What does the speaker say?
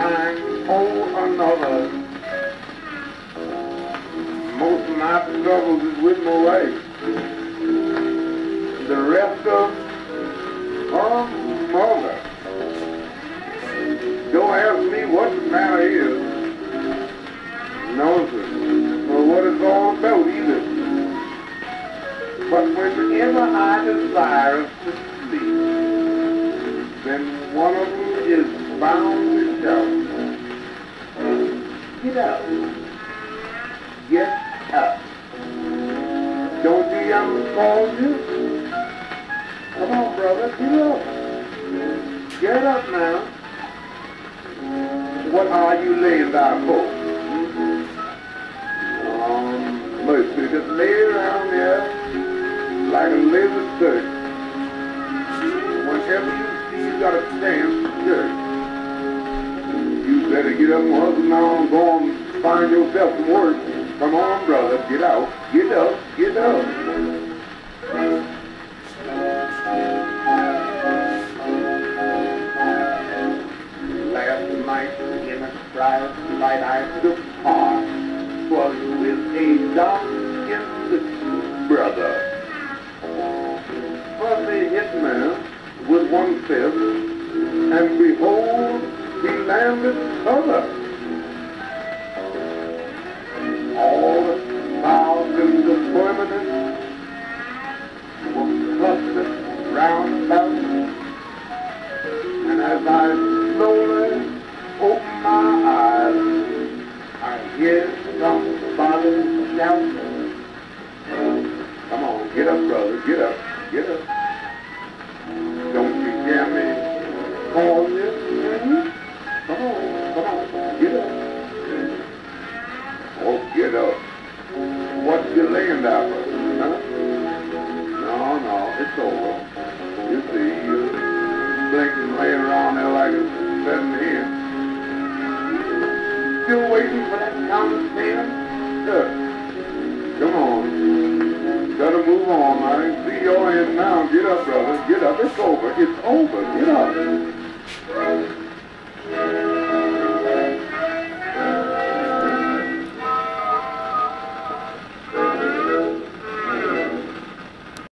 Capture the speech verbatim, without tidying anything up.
time or another. Most of my troubles is with my wife. The rest of her mother. Don't ask me what the matter is. No, sir. Or what it's all about either. But whenever I desire to sleep, then one of them is bound to shout, get up, get up. Don't be young calling you. Come on, brother, get up. Get up now. What are you laying there for? Um, mercy, just lay around there like a lazy church. Whenever you see you got a chance to church, you better get up and hustle now and go and find yourself some work. Come on, brother, get out, get up, get up. Last night in a quiet light I took part was with a dark-skinned brother. Was a hitman with one fist, and behold, he landed other. All the thousands of permanents were clustered round about, and as I slowly opened my eyes, I hear somebody shout, come on, get up, brother, get up, get up. Don't you hear me call you? Mm-hmm. Come on, come on, get up. Oh, get up. What you laying there for? Huh? No, no, it's over. You see, you blinking, laying around there like a sitting here. Still waiting for that count of ten? Sure. Come on. Gotta move on. I didn't see your end now. Get up, brother. Get up. It's over. It's over. Get up.